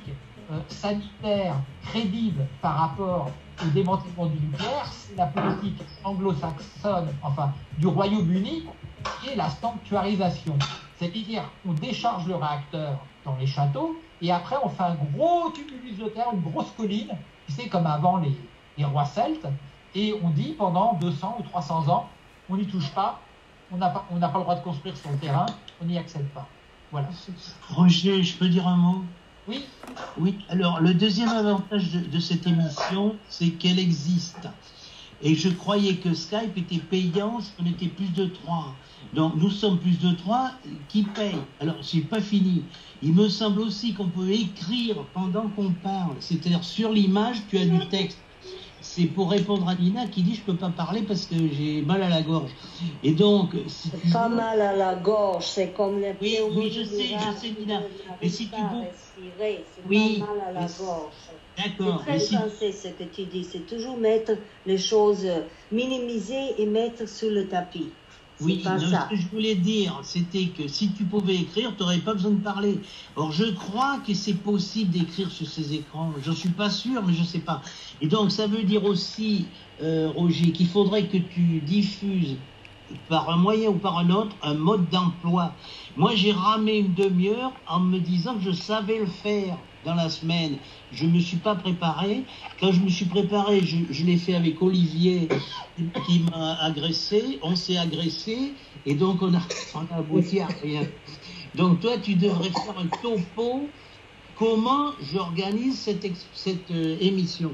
Speaker 3: sanitaire crédible par rapport au démantèlement du nucléaire, c'est la politique anglo-saxonne, enfin du Royaume-Uni, qui est la sanctuarisation. C'est-à-dire on décharge le réacteur dans les châteaux et après on fait un gros tumulus de terre, une grosse colline, c'est comme avant les rois celtes, et on dit pendant 200 ou 300 ans, on n'y touche pas, on n'a pas le droit de construire sur le terrain, on n'y accède pas. Voilà.
Speaker 6: Roger, je peux dire un mot?
Speaker 3: Oui.
Speaker 6: Oui, alors le deuxième avantage de cette émission, c'est qu'elle existe. Et je croyais que Skype était payant si on était plus de 3. Donc nous sommes plus de 3 qui payent. Alors c'est pas fini. Il me semble aussi qu'on peut écrire pendant qu'on parle. C'est-à-dire sur l'image, tu as du texte. C'est pour répondre à Nina qui dit je peux pas parler parce que j'ai mal à la gorge. Et donc si
Speaker 7: c'est pas mal à la gorge, c'est comme les
Speaker 6: oui, je sais Nina. Mais si tu veux
Speaker 7: respirer, c'est
Speaker 6: oui,
Speaker 7: pas mal à la gorge.
Speaker 6: D'accord.
Speaker 7: C'est très français ce que tu dis, c'est toujours mettre les choses, minimiser et mettre sur le tapis.
Speaker 6: Oui, non, ce que je voulais dire, c'était que si tu pouvais écrire, tu n'aurais pas besoin de parler. Or, je crois que c'est possible d'écrire sur ces écrans. Je ne suis pas sûr, mais je ne sais pas. Et donc, ça veut dire aussi, Roger, qu'il faudrait que tu diffuses par un moyen ou par un autre, un mode d'emploi. Moi, j'ai ramé une demi-heure en me disant que je savais le faire dans la semaine. Je ne me suis pas préparé. Quand je me suis préparé, je l'ai fait avec Olivier qui m'a agressé. On s'est agressé et donc on a abouti à rien. Donc toi, tu devrais faire un topo. Comment j'organise cette émission?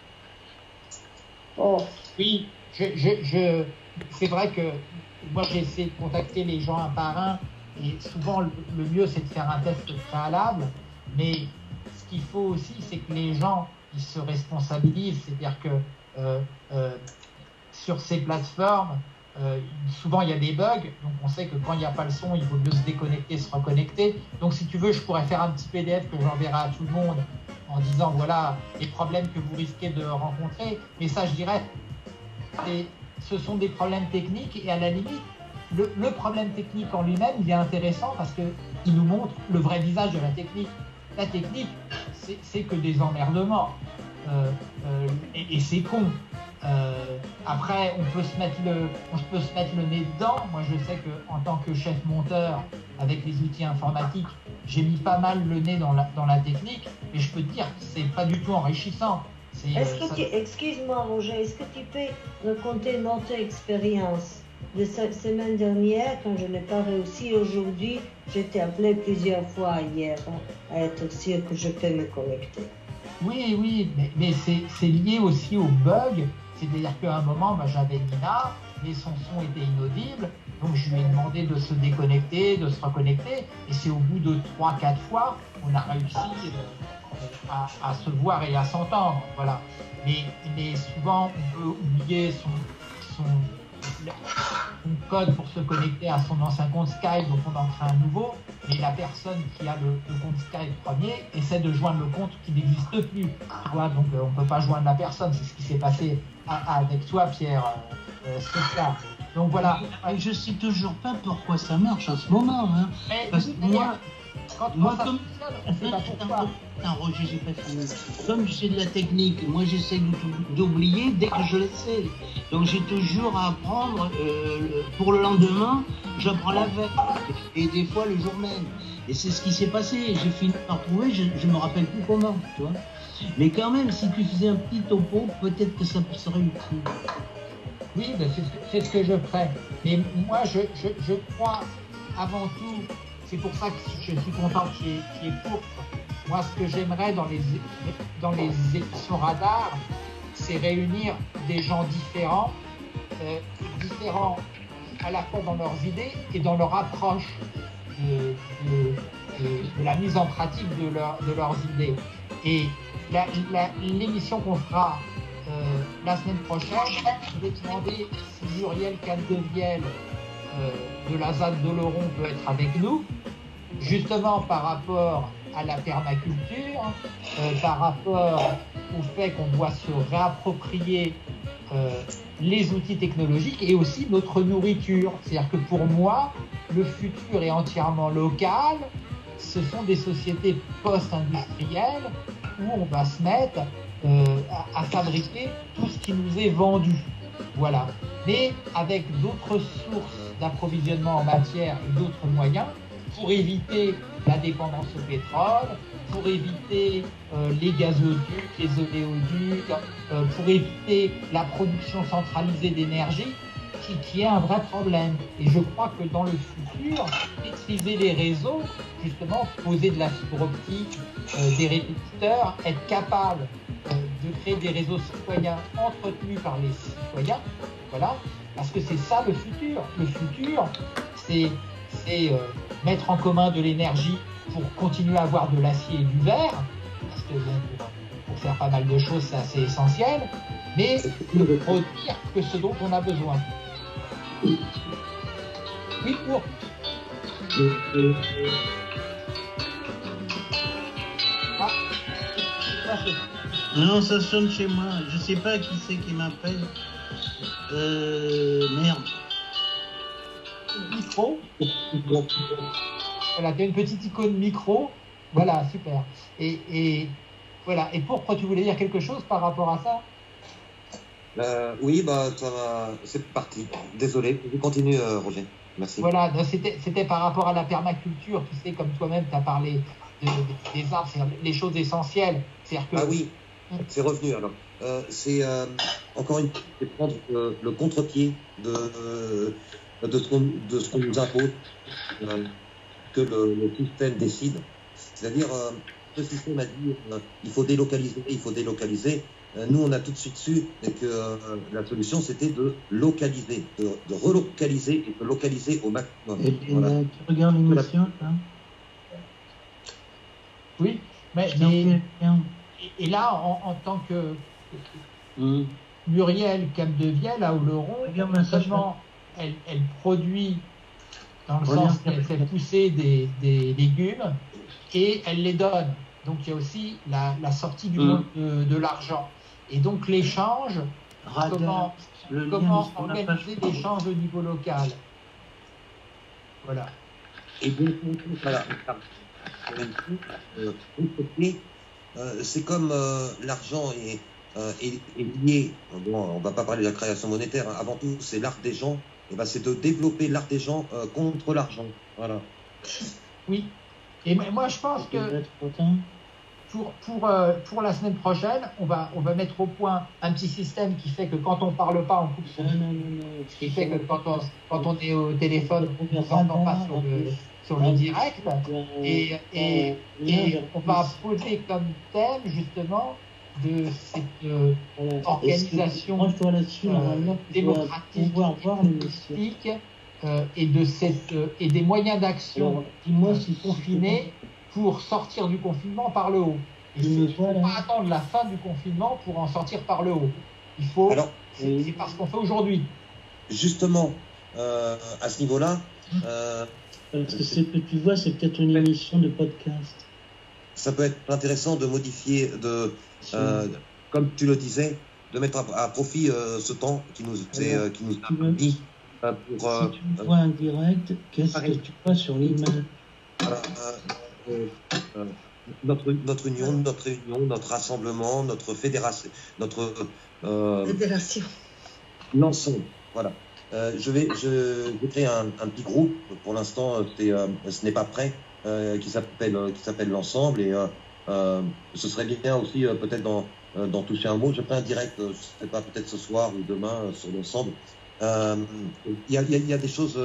Speaker 3: Oh. Oui, c'est vrai que moi j'ai essayé de contacter les gens un par un et souvent le mieux c'est de faire un test préalable, mais ce qu'il faut aussi c'est que les gens ils se responsabilisent, c'est-à-dire que sur ces plateformes souvent il y a des bugs, donc on sait que quand il n'y a pas le son il vaut mieux se déconnecter, se reconnecter. Donc si tu veux je pourrais faire un petit PDF que j'enverrai à tout le monde en disant voilà les problèmes que vous risquez de rencontrer, mais ça je dirais ce sont des problèmes techniques et à la limite, le problème technique en lui-même, il est intéressant parce qu'il nous montre le vrai visage de la technique. La technique, c'est que des emmerdements et c'est con. Après, on peut se mettre le nez dedans. Moi, je sais qu'en tant que chef monteur, avec les outils informatiques, j'ai mis pas mal le nez dans la technique et je peux te dire que c'est pas du tout enrichissant.
Speaker 7: Excuse-moi Roger, est-ce que tu peux raconter notre expérience de cette semaine dernière quand je n'ai pas réussi aujourd'hui? Je t'ai appelé plusieurs fois hier à être sûr que je peux me connecter.
Speaker 3: Oui, mais c'est lié aussi au bug. C'est-à-dire qu'à un moment, j'avais Nina, mais son son était inaudible, donc je lui ai demandé de se déconnecter, de se reconnecter, et c'est au bout de 3-4 fois qu'on a réussi à se voir et à s'entendre, voilà. Mais souvent, on peut oublier son code pour se connecter à son ancien compte Skype, donc on en crée un nouveau, mais la personne qui a le compte Skype premier essaie de joindre le compte qui n'existe plus, tu vois, donc on ne peut pas joindre la personne, c'est ce qui s'est passé avec toi, Pierre, c'est ça. Donc voilà.
Speaker 6: Je ne sais toujours pas pourquoi ça marche en ce moment, hein. Parce que moi, comme Roger, j'ai pas fini. Comme je sais de la technique, moi j'essaie d'oublier dès que je le sais. Donc j'ai toujours à apprendre pour le lendemain, j'apprends la veille et des fois le jour même. Et c'est ce qui s'est passé. J'ai fini par trouver, je me rappelle plus comment, tu vois. Mais quand même, si tu faisais un petit topo, peut-être que ça serait utile.
Speaker 3: Oui, c'est ce que je ferai. Mais moi, je crois avant tout. C'est pour ça que je suis content qu'il y ait courte. Moi, ce que j'aimerais dans les émissions radar, c'est réunir des gens différents à la fois dans leurs idées et dans leur approche de la mise en pratique de leurs idées. Et l'émission qu'on fera la semaine prochaine, je vais demander si Muriel Candevielle de la ZAD d'Oloron peut être avec nous, justement par rapport à la permaculture, par rapport au fait qu'on doit se réapproprier les outils technologiques et aussi notre nourriture. C'est-à-dire que pour moi, le futur est entièrement local, ce sont des sociétés post-industrielles où on va se mettre à fabriquer tout ce qui nous est vendu. Voilà. Mais avec d'autres sources d'approvisionnement en matière et d'autres moyens pour éviter la dépendance au pétrole, pour éviter les gazoducs, les oléoducs, pour éviter la production centralisée d'énergie, qui est un vrai problème. Et je crois que dans le futur, maîtriser les réseaux, justement, poser de la fibre optique, des répétiteurs, être capable de créer des réseaux citoyens entretenus par les citoyens, voilà, parce que c'est ça le futur. Le futur, c'est mettre en commun de l'énergie pour continuer à avoir de l'acier et du verre, parce que bon, pour faire pas mal de choses, c'est assez essentiel, mais ne produire que ce dont on a besoin. Oui, pour.
Speaker 6: Non, ça sonne chez moi. Je sais pas qui c'est qui m'appelle. Merde.
Speaker 3: Micro. Voilà, tu as une petite icône micro. Voilà, super. Et voilà. Et pourquoi tu voulais dire quelque chose par rapport à ça?
Speaker 5: Oui, c'est parti. Désolé. Je continue, Roger. Merci.
Speaker 3: Voilà, c'était par rapport à la permaculture. Tu sais, comme toi-même, tu as parlé des arbres, c'est les choses essentielles. Que...
Speaker 5: Ah oui, c'est revenu alors. C'est encore une fois, c'est prendre le contre-pied de ce qu'on nous impose, que le système décide. C'est-à-dire, le système a dit il faut délocaliser. Nous, on a tout de suite su que la solution, c'était de localiser, de relocaliser et de localiser au maximum.
Speaker 6: Et voilà. Tu regardes l'émission, là?
Speaker 3: Oui, mais et là, en tant que Muriel Capdevielle, à Oloron, non seulement elle produit, dans le sens qu'elle fait pousser des légumes, et elle les donne. Donc il y a aussi la sortie du monde de l'argent. Et donc l'échange, comment organiser l'échange au niveau local. Voilà.
Speaker 5: Et donc, voilà. C'est comme l'argent est lié, bon, on ne va pas parler de la création monétaire, hein. Avant tout c'est l'art des gens, et ben, c'est de développer l'art des gens contre l'argent. Voilà.
Speaker 3: Oui, et moi je pense que pour la semaine prochaine, on va mettre au point un petit système qui fait que quand on ne parle pas, on coupe son ce qui fait que quand on est au téléphone, on n'entend pas sur le direct, et on va poser comme thème justement de cette organisation démocratique politique, et des moyens d'action confinés pour sortir du confinement par le haut. Il ne faut pas attendre la fin du confinement pour en sortir par le haut. Il faut, c'est parce qu'on fait aujourd'hui.
Speaker 5: Justement, à ce niveau-là,
Speaker 6: parce que ce que tu vois, c'est peut-être une émission de podcast.
Speaker 5: Ça peut être intéressant de modifier, comme tu le disais, de mettre à profit ce temps qui nous a dit.
Speaker 6: Si tu vois un direct, qu'est-ce que tu vois sur l'image?
Speaker 5: Notre union, notre réunion, notre rassemblement, notre fédération,
Speaker 7: fédération.
Speaker 5: L'ensemble, voilà. Je vais créer un petit groupe. Pour l'instant, ce n'est pas prêt, qui s'appelle l'ensemble, et ce serait bien aussi peut-être d'en toucher un mot. Je ferai un direct, je ne sais pas, peut-être ce soir ou demain sur l'ensemble. Il y a des choses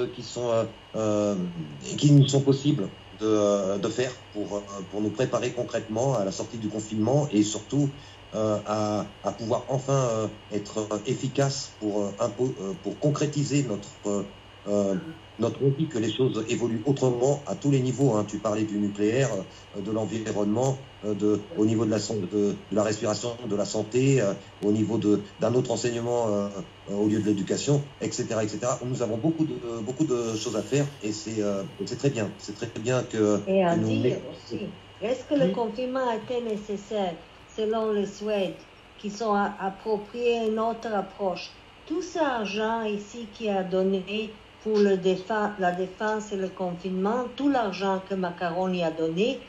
Speaker 5: qui nous sont possibles de faire pour nous préparer concrètement à la sortie du confinement, et surtout à pouvoir enfin être efficace pour concrétiser notre envie que les choses évoluent autrement à tous les niveaux, hein. Tu parlais du nucléaire, de l'environnement, au niveau de la respiration, de la santé, au niveau d'un autre enseignement au lieu de l'éducation, etc., etc. Nous avons beaucoup de choses à faire, et c'est très bien. C'est très bien que...
Speaker 7: Et à dire aussi, est-ce que le confinement a été nécessaire selon les Suèdes, qui sont appropriés une autre approche? Tout cet argent ici qui a donné pour la défense et le confinement, tout l'argent que Macron y a donné,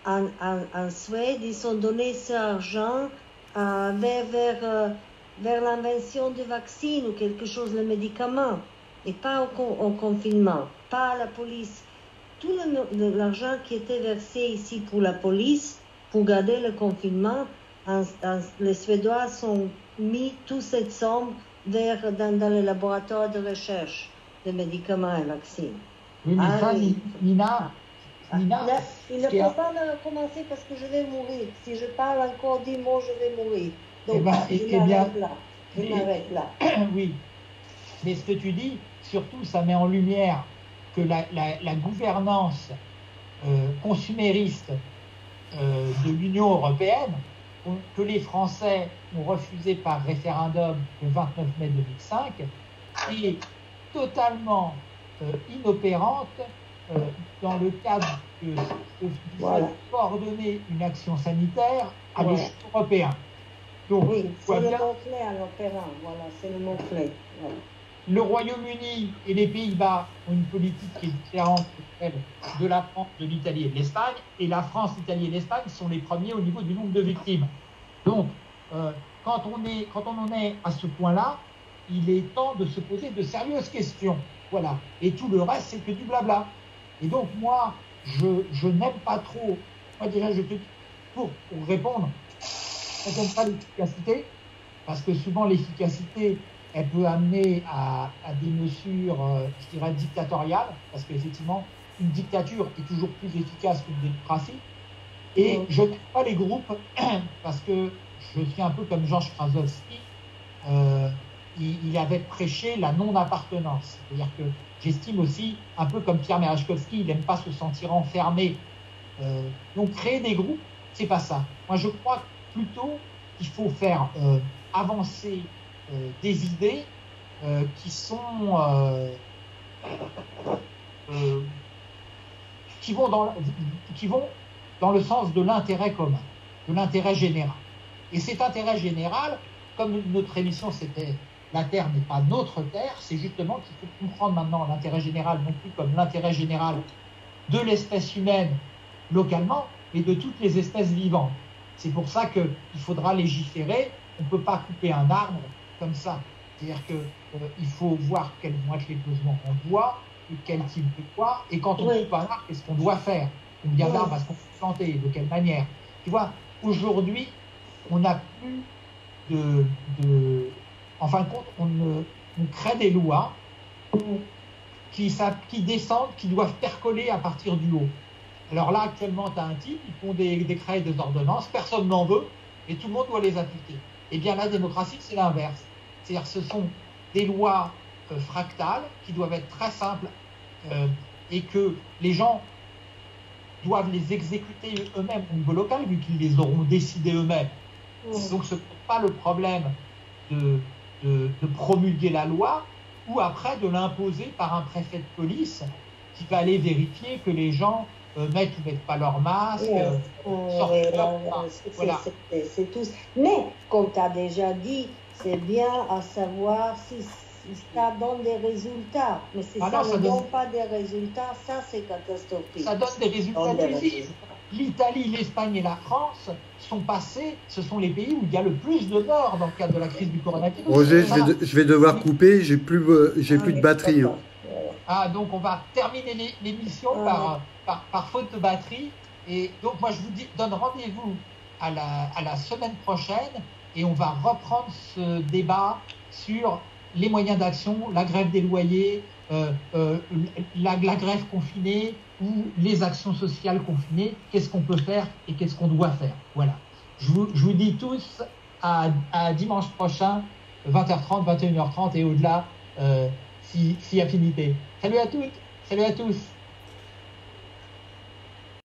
Speaker 7: en Suède, ils ont donné cet argent vers l'invention de vaccins ou quelque chose, le médicament, et pas au confinement, pas à la police. Tout l'argent qui était versé ici pour la police, pour garder le confinement, les Suédois ont mis toute cette somme dans les laboratoires de recherche de médicaments et vaccins.
Speaker 3: Oui, mais ça, Nina,
Speaker 7: il ne faut pas recommencer parce que je vais mourir. Si je parle encore 10 mots, je vais mourir. Donc, je m'arrête là.
Speaker 3: Oui, mais ce que tu dis, surtout, ça met en lumière que la gouvernance consumériste de l'Union européenne, que les Français ont refusé par référendum le 29 mai 2005, est totalement inopérante dans le cadre de coordonner une action sanitaire à l'échelle européenne. Donc,
Speaker 7: oui, c'est le mot-clé à l'opérant. Voilà, c'est le mot-clé. Voilà.
Speaker 3: Le Royaume-Uni et les Pays-Bas ont une politique qui est différente de celle de la France, de l'Italie et de l'Espagne. Et la France, l'Italie et l'Espagne sont les premiers au niveau du nombre de victimes. Donc, quand on en est à ce point-là, il est temps de se poser de sérieuses questions. Voilà. Et tout le reste, c'est que du blabla. Et donc, moi, je n'aime pas trop. Moi, déjà, je te dis, pour répondre, je n'aime pas l'efficacité, parce que souvent, l'efficacité, elle peut amener à des mesures, je dirais, dictatoriales, parce qu'effectivement, une dictature est toujours plus efficace qu'une démocratie. Et je n'aime pas les groupes, parce que je suis un peu comme Georges Krasowski, il avait prêché la non-appartenance. C'est-à-dire que j'estime aussi, un peu comme Pierre Merejkovski, il n'aime pas se sentir enfermé. Donc créer des groupes, c'est pas ça. Moi, je crois plutôt qu'il faut faire avancer des idées qui vont dans le sens de l'intérêt commun, de l'intérêt général. Et cet intérêt général, comme notre émission c'était « La Terre n'est pas notre Terre », c'est justement qu'il faut comprendre maintenant l'intérêt général, non plus comme l'intérêt général de l'espèce humaine localement, mais de toutes les espèces vivantes. C'est pour ça qu'il faudra légiférer. On ne peut pas couper un arbre comme ça. C'est-à-dire qu'il faut voir quels vont être les besoins en bois, et quel type de bois, et quand on coupe un arbre, qu'est-ce qu'on doit faire? Combien d'arbres est-ce qu'on peut planter? De quelle manière? Tu vois, aujourd'hui, on n'a plus en fin de compte, on crée des lois qui descendent, qui doivent percoler à partir du haut. Alors là, actuellement, tu as un type, ils font des décrets et des ordonnances, personne n'en veut, et tout le monde doit les appliquer. Eh bien, la démocratie, c'est l'inverse. C'est-à-dire ce sont des lois fractales qui doivent être très simples et que les gens doivent les exécuter eux-mêmes au niveau local, vu qu'ils les auront décidés eux-mêmes. Donc, ce n'est pas le problème de promulguer la loi ou après de l'imposer par un préfet de police qui va aller vérifier que les gens mettent ou mettent pas leur masque,
Speaker 7: voilà. C'est tout. Mais, comme tu as déjà dit, c'est bien à savoir si ça donne des résultats. Mais si ça ne donne pas des résultats, ça c'est catastrophique.
Speaker 3: Ça donne des résultats décisifs. L'Italie, l'Espagne et la France sont passés, ce sont les pays où il y a le plus de morts dans le cadre de la crise du coronavirus.
Speaker 2: Roger, je vais devoir couper, j'ai plus de batterie.
Speaker 3: Ah, donc on va terminer l'émission par faute de batterie. Et donc moi je vous donne rendez-vous à la semaine prochaine et on va reprendre ce débat sur les moyens d'action, la grève des loyers, la grève confinée ou les actions sociales confinées, qu'est-ce qu'on peut faire et qu'est-ce qu'on doit faire. Voilà. Je vous dis tous à dimanche prochain, 20h30, 21h30 et au-delà, si affinité. Salut à toutes, salut à tous.